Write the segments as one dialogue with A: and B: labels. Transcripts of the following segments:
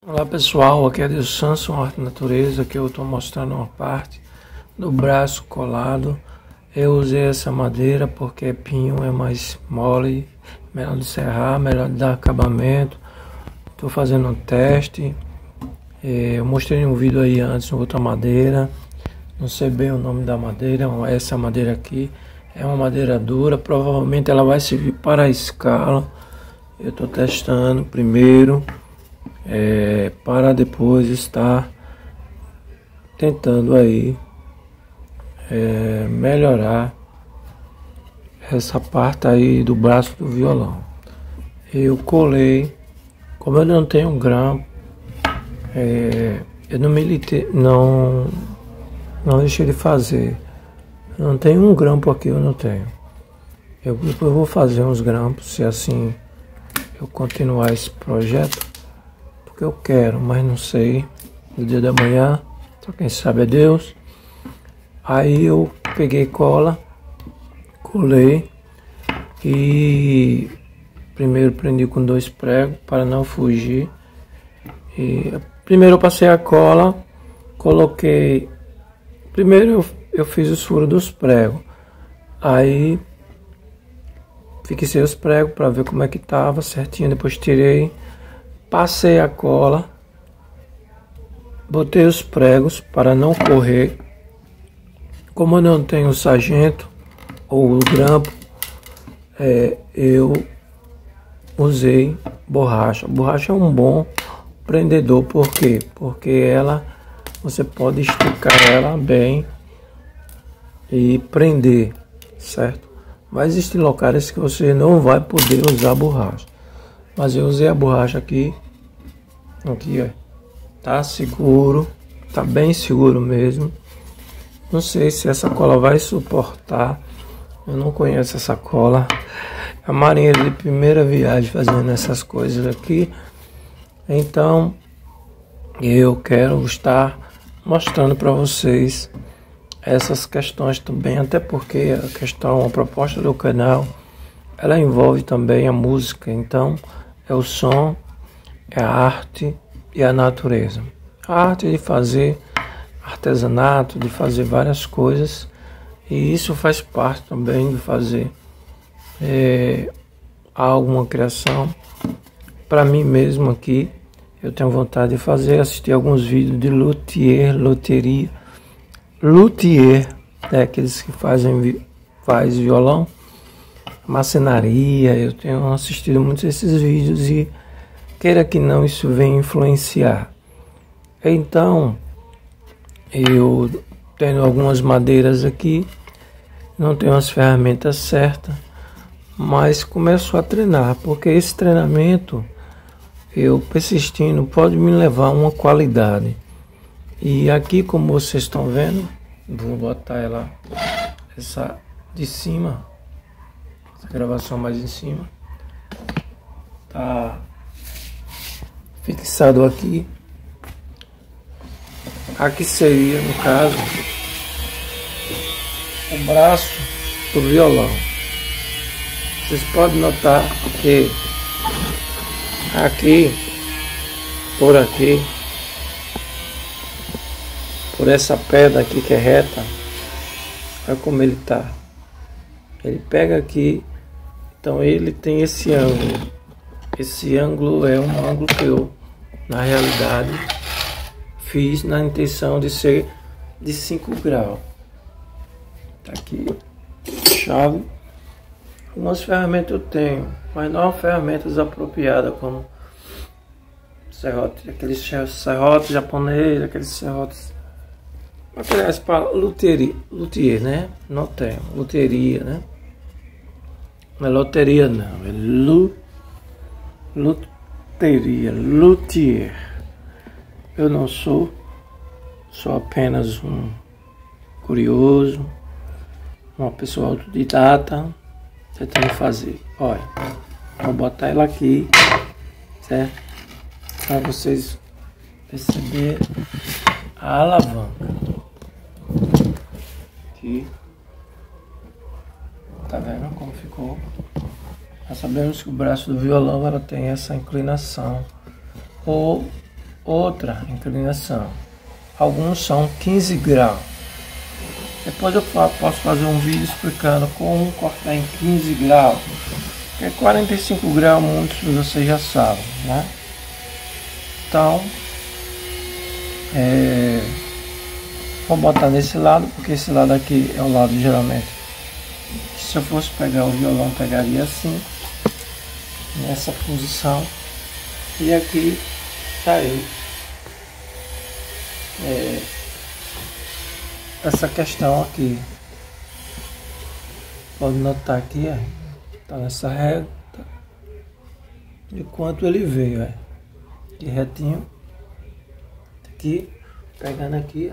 A: Olá pessoal, aqui é Deus Samson, Arte Natureza, que eu estou mostrando uma parte do braço colado. Eu usei essa madeira porque pinho é mais mole, melhor de serrar, melhor de dar acabamento. Estou fazendo um teste, eu mostrei um vídeo aí antes outra madeira, não sei bem o nome da madeira, essa madeira aqui é uma madeira dura, provavelmente ela vai servir para a escala. Eu estou testando primeiro. Para depois estar tentando aí melhorar essa parte aí do braço do violão. Eu colei, como eu não tenho grampo, eu não militei, não deixei de fazer. Eu não tenho um grampo aqui, eu não tenho. Depois eu vou fazer uns grampos, se assim eu continuar esse projeto. Que eu quero, mas não sei, no dia da manhã, só quem sabe é Deus. Aí eu peguei cola, colei e primeiro prendi com 2 pregos para não fugir. E primeiro eu passei a cola, coloquei, primeiro eu fiz os furos dos pregos, aí fixei os pregos para ver como é que tava certinho, depois tirei. Passei a cola, botei os pregos para não correr. Como eu não tenho sargento ou grampo, eu usei borracha. Borracha é um bom prendedor, por quê? Porque você pode esticar ela bem e prender, certo? Mas existem locais que você não vai poder usar borracha. Mas eu usei a borracha aqui, ó, tá seguro, tá bem seguro mesmo. Não sei se essa cola vai suportar, eu não conheço essa cola. A marinheiro de primeira viagem fazendo essas coisas aqui, então eu quero estar mostrando para vocês essas questões também, até porque a proposta do canal, ela envolve também a música, então é o som, é a arte e a natureza. A arte de fazer artesanato, de fazer várias coisas, e isso faz parte também de fazer alguma criação. Para mim mesmo aqui, eu tenho vontade de fazer, assistir alguns vídeos de luthier, aqueles que faz violão, marcenaria. Eu tenho assistido muitos desses vídeos e, queira que não, isso vem influenciar. Então, eu tenho algumas madeiras aqui, não tenho as ferramentas certas, mas começo a treinar, porque esse treinamento, eu persistindo, pode me levar a uma qualidade. E aqui, como vocês estão vendo, vou botar ela essa de cima, gravação mais em cima, tá fixado aqui. Aqui seria, no caso, o braço do violão. Vocês podem notar que aqui, por essa pedra aqui que é reta, olha como ele tá. Ele pega aqui. Então ele tem esse ângulo. Esse ângulo é um ângulo que eu, na realidade, fiz na intenção de ser de 5 graus. Tá aqui, chave. Algumas ferramentas eu tenho, mas não ferramentas apropriadas, como serrote, aqueles serrotes japoneses, aqueles serrotes materiais para luthier, né? Não tenho, luteria, né? Não é loteria não, é luteria, luthier. Eu não sou apenas um curioso, uma pessoa autodidata, tentando fazer. Olha, vou botar ela aqui, certo? Para vocês perceberem a alavanca. Aqui. Tá vendo como ficou? Nós sabemos que o braço do violão ela tem essa inclinação, ou outra inclinação. Alguns são 15 graus. Depois eu posso fazer um vídeo explicando como cortar em 15 graus. Que é 45 graus, muitos de vocês já sabem, né? Então, vou botar nesse lado, porque esse lado aqui é o lado geralmente. Se eu fosse pegar o violão, pegaria assim, nessa posição. E aqui tá ele. Essa questão aqui, pode notar aqui, tá nessa régua, de quanto ele veio, de retinho, aqui, pegando aqui,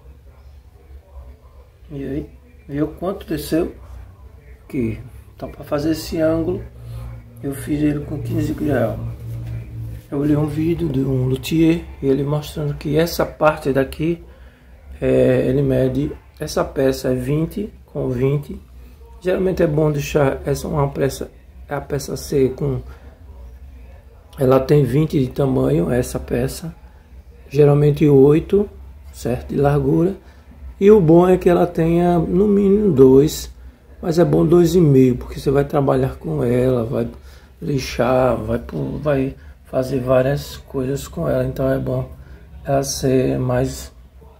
A: e aí, viu quanto desceu aqui. Então, para fazer esse ângulo, eu fiz ele com 15 graus. Eu li um vídeo de um luthier, ele mostrando que essa parte daqui, ele mede, essa peça é 20 com 20. Geralmente é bom deixar a peça ser com, ela tem 20 de tamanho, essa peça, geralmente 8, certo, de largura. E o bom é que ela tenha no mínimo 2, mas é bom 2,5, porque você vai trabalhar com ela, vai lixar, vai fazer várias coisas com ela, então é bom ela ser mais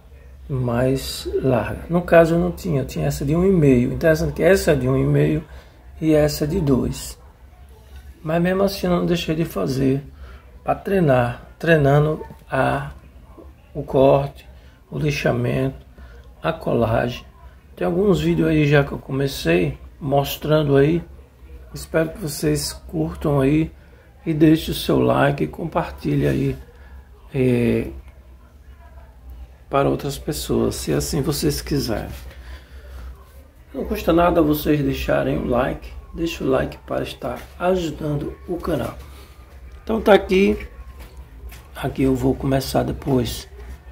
A: larga. No caso eu não tinha, eu tinha essa de 1,5. Interessante que essa é de 1,5 e essa é de 2. Mas mesmo assim eu não deixei de fazer para treinando o corte, o lixamento, a colagem. Tem alguns vídeos aí já que eu comecei mostrando aí. Espero que vocês curtam aí e deixe o seu like e compartilhe aí para outras pessoas, se assim vocês quiserem. Não custa nada vocês deixarem o like. Deixa o like para estar ajudando o canal. Então tá aqui eu vou começar depois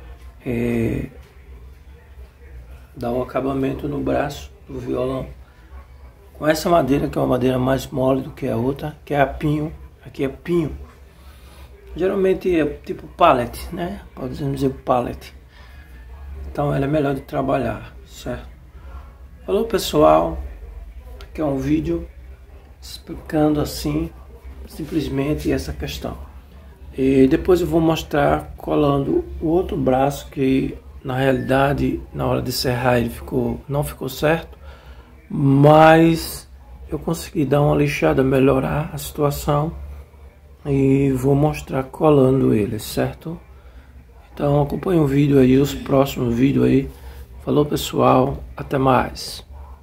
A: dar o acabamento no braço do violão com essa madeira, que é uma madeira mais mole do que a outra, que é a pinho. Aqui é pinho, geralmente é tipo pallet, né? Podemos dizer pallet. Então ela é melhor de trabalhar, certo? Falou, pessoal, aqui é um vídeo explicando assim simplesmente essa questão. E depois eu vou mostrar colando o outro braço, que na realidade na hora de serrar ele não ficou certo, mas eu consegui dar uma lixada, melhorar a situação, e vou mostrar colando ele, certo? Então acompanhe o vídeo aí, os próximos vídeos aí. Falou, pessoal, até mais.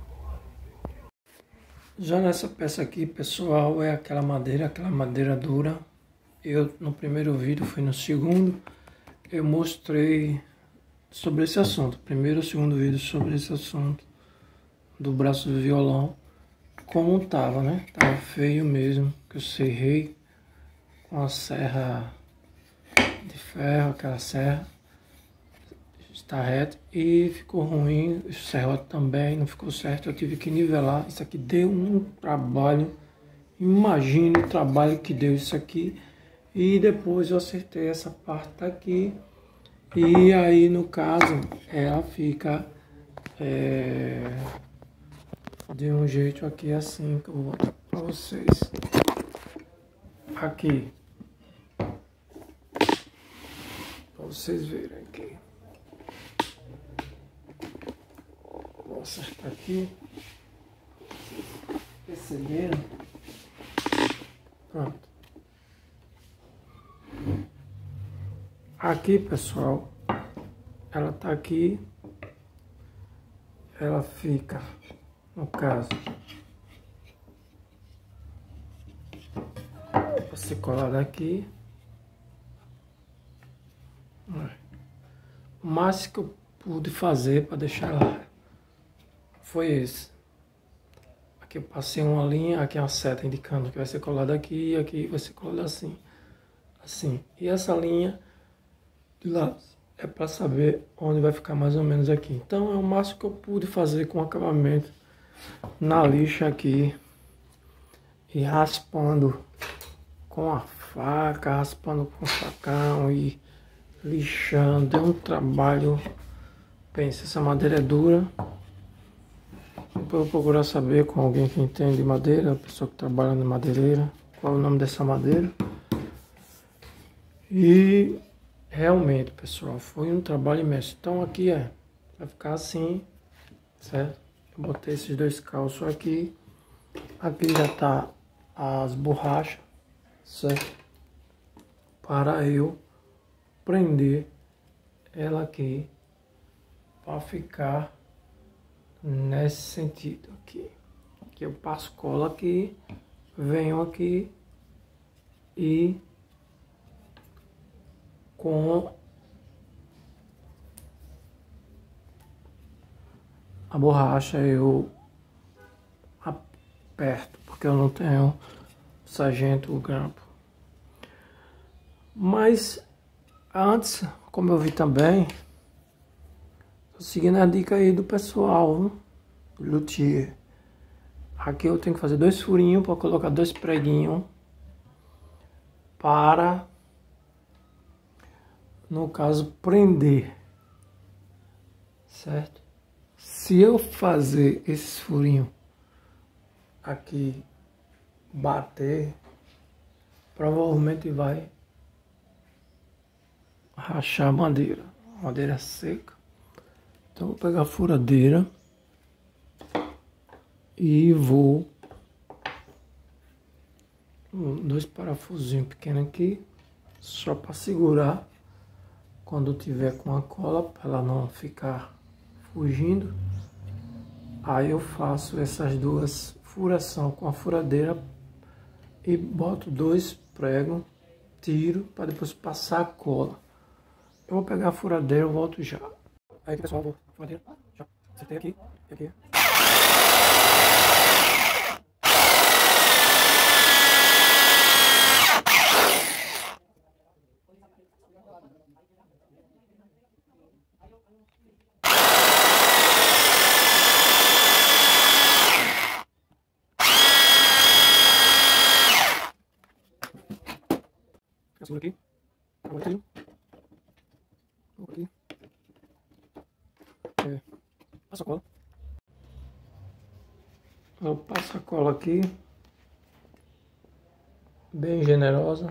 A: Já nessa peça aqui, pessoal, é aquela madeira dura. Eu no primeiro vídeo, foi no segundo, eu mostrei sobre esse assunto. Primeiro e segundo vídeo sobre esse assunto do braço do violão, como tava, né? Tava feio mesmo, que eu serrei com a serra de ferro, aquela serra está reta, e ficou ruim. O serrote também não ficou certo, eu tive que nivelar. Isso aqui deu um trabalho, imagine o trabalho que deu isso aqui. E depois eu acertei essa parte daqui, e aí no caso ela fica de um jeito aqui assim, que eu vou botar para vocês aqui, para vocês verem aqui. Vou acertar aqui, perceberam? Pronto. Aqui, pessoal, ela tá aqui, ela fica, no caso, você colar daqui. O máximo que eu pude fazer para deixar ela foi esse. Aqui eu passei uma linha, aqui é uma seta indicando que vai ser colado aqui, e aqui vai ser colado assim. Assim. E essa linha de lá é para saber onde vai ficar mais ou menos aqui. Então é o máximo que eu pude fazer com acabamento na lixa aqui, e raspando com a faca, raspando com o facão, e lixando, é um trabalho. Pensa, essa madeira é dura. Depois eu vou procurar saber com alguém que entende de madeira, a pessoa que trabalha na madeireira, qual é o nome dessa madeira. E realmente, pessoal, foi um trabalho imenso. Então aqui vai ficar assim, certo? Eu botei esses dois calços aqui. Aqui já tá as borrachas, certo? Para eu prender ela aqui, para ficar nesse sentido aqui. Que eu passo cola aqui, venho aqui e com a borracha eu aperto, porque eu não tenho sargento grampo. Mas antes, como eu vi também, tô seguindo a dica aí do pessoal, do luthier. Aqui eu tenho que fazer 2 furinhos para colocar 2 preguinhos para, no caso, prender, certo? Se eu fazer esses furinhos aqui bater, provavelmente vai rachar a madeira seca. Então vou pegar a furadeira e vou 2 parafusinhos pequenos aqui, só para segurar quando tiver com a cola, para ela não ficar fugindo. Aí eu faço essas 2 furação com a furadeira e boto 2 pregos, tiro para depois passar a cola. Eu vou pegar a furadeira, eu volto já. Aí pessoal, vou furadeira, já acertei aqui e aqui. Segura aqui, agora tiro. Vou aqui. Passa a cola. Eu passo a cola aqui, bem generosa.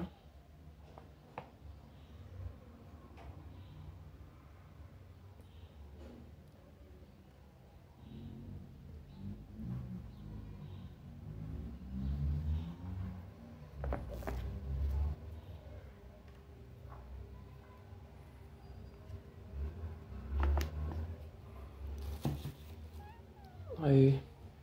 A: Aí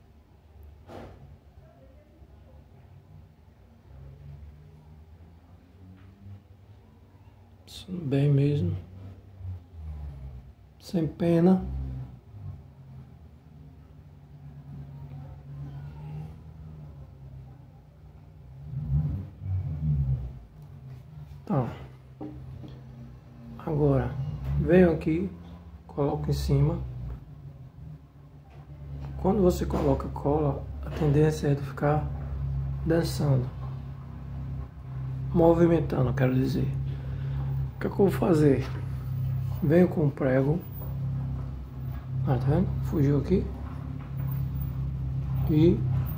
A: bem mesmo, sem pena. Então, agora venho aqui, coloco em cima. Quando você coloca cola, a tendência é de ficar dançando, movimentando, quero dizer. O que é que eu vou fazer? Venho com o prego, tá vendo? Fugiu aqui. E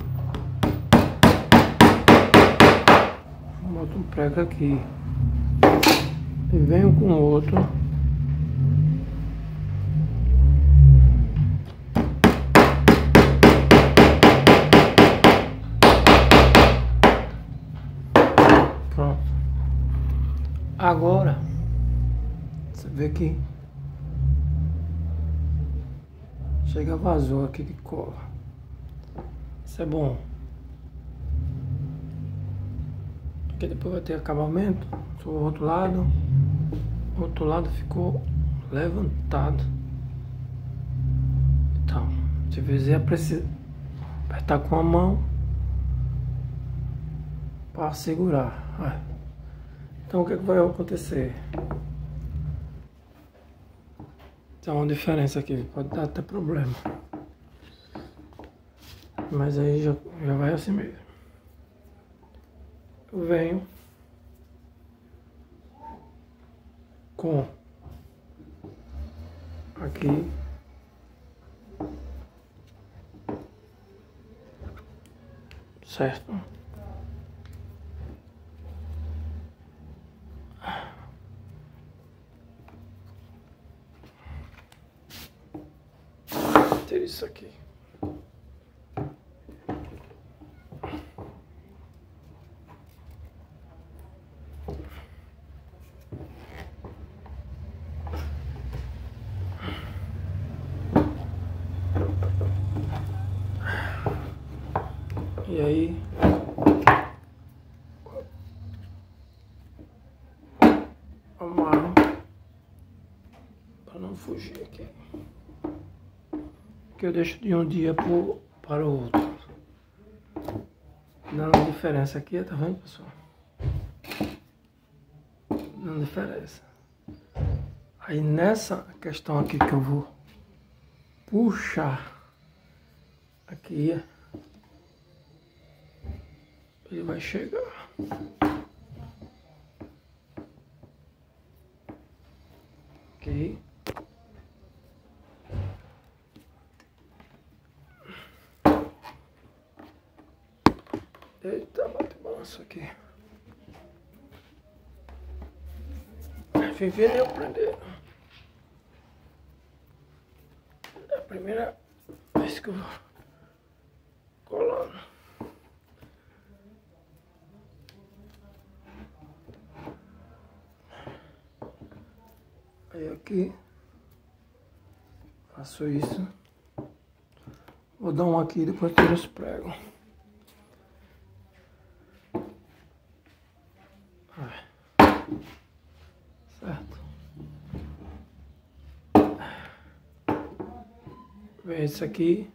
A: boto um prego aqui. E venho com outro. Pronto. Agora, você vê que chega vazou aqui de cola. Isso é bom. Aqui depois vai ter acabamento. Do outro lado. O outro lado ficou levantado. Então, se fizer, precisa apertar com a mão para segurar. Então o que vai acontecer? Tem uma diferença aqui, pode dar até problema. Mas aí já vai assim mesmo. Eu venho com aqui. Certo? Ter isso aqui. E aí, amarro para não fugir aqui. Que eu deixo de um dia para o outro. Dando diferença aqui, tá vendo, pessoal? Dando diferença. Aí nessa questão aqui que eu vou puxar aqui, ele vai chegar. Ok. Eita, bate balanço aqui. Viver eu aprender. É a primeira vez que eu vou colando. Aí aqui faço isso. Vou dar um aqui e depois tiro os pregos. Certo? Vem esse aqui.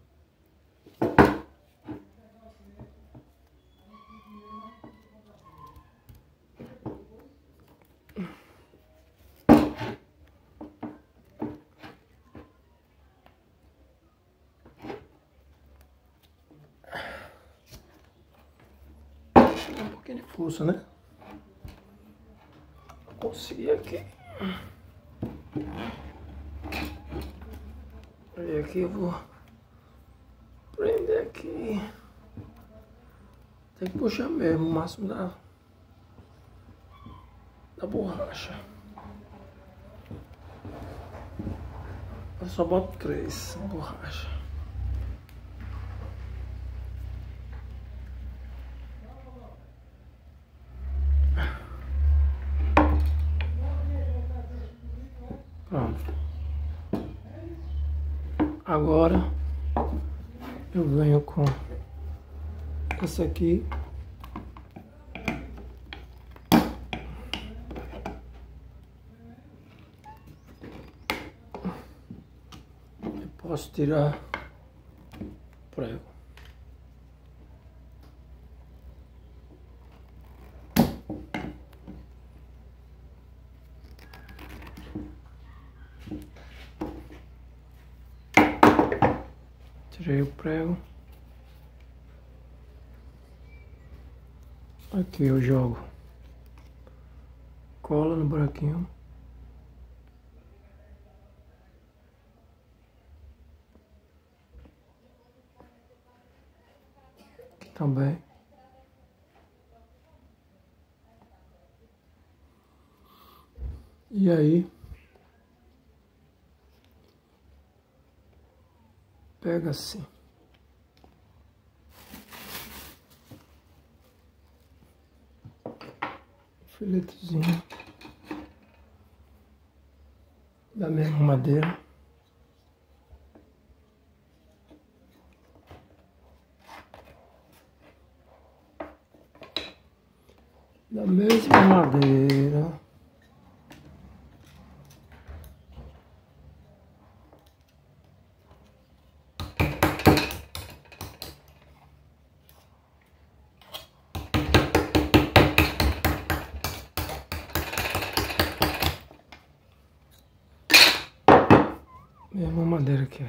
A: Um pouquinho de força, né? Consegui aqui. Aí aqui eu vou prender aqui. Tem que puxar mesmo o máximo da borracha. Eu só boto 3 borrachas. Pronto. Agora eu venho com esse aqui. Eu posso tirar o prego. Tirei o prego. Aqui eu jogo cola no buraquinho. Aqui também. E aí pega assim. Filetozinho da mesma madeira. Da mesma madeira. Mesma madeira aqui.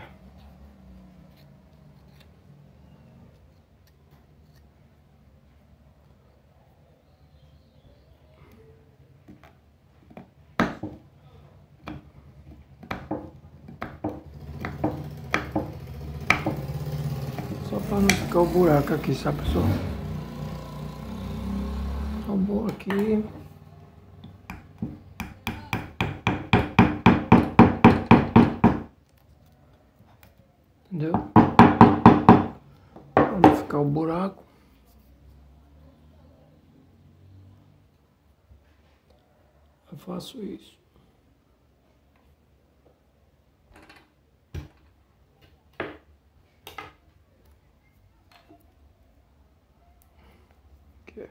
A: Para não ficar o buraco aqui, sabe, pessoal? Tombou aqui. Entendeu? Para não ficar o buraco. Eu faço isso. Aqui.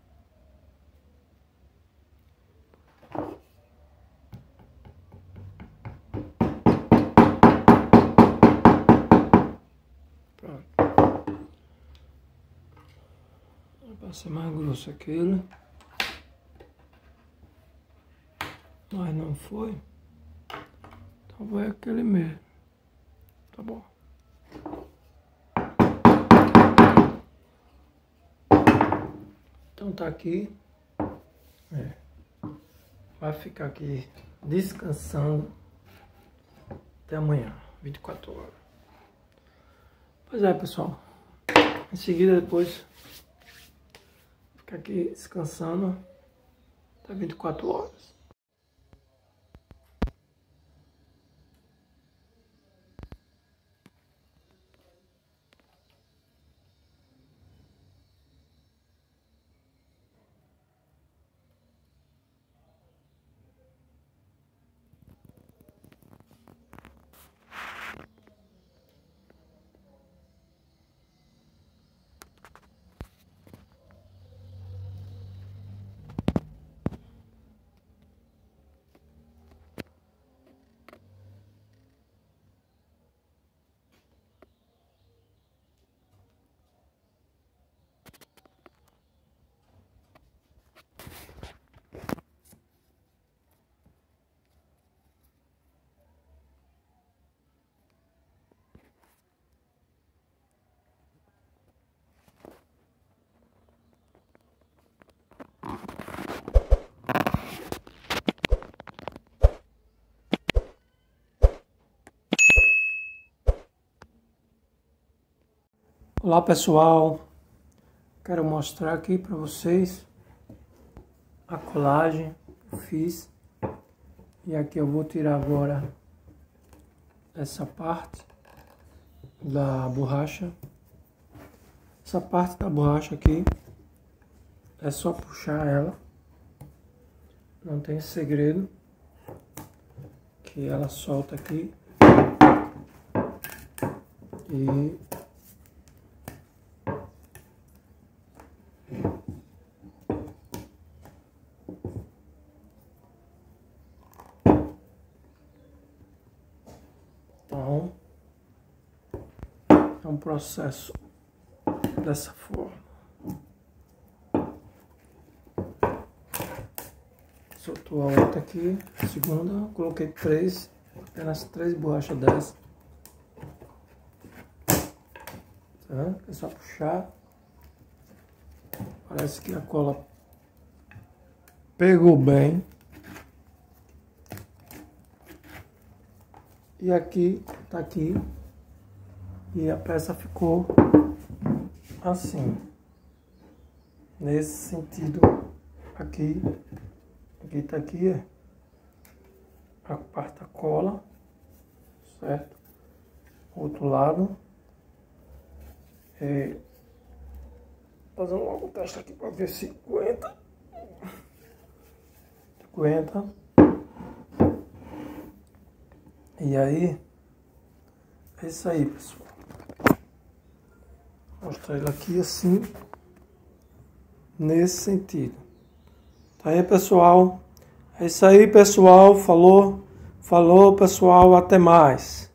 A: Pronto. Vai ser mais grosso aquele. Mas não foi. Então vai aquele mesmo. Tá bom. Então tá aqui. Vai ficar aqui descansando até amanhã, 24 horas. Pois é, pessoal. Em seguida, depois, fica aqui descansando até 24 horas. Olá, pessoal, quero mostrar aqui para vocês a colagem que eu fiz. E aqui eu vou tirar agora essa parte da borracha. Essa parte da borracha aqui é só puxar ela, não tem segredo, que ela solta aqui e então é um processo dessa forma. Soltou a outra aqui, a segunda, coloquei apenas 3 borrachas dessa. Tá vendo? É só puxar. Parece que a cola pegou bem. E aqui, tá aqui. E a peça ficou assim. Nesse sentido aqui. Aqui tá aqui, a parte da cola, certo? Outro lado. Fazendo logo o teste aqui para ver se aguenta. Aguenta. E aí, é isso aí, pessoal. Vou mostrar ele aqui assim, nesse sentido. Tá aí, pessoal. É isso aí, pessoal. Falou, pessoal. Até mais.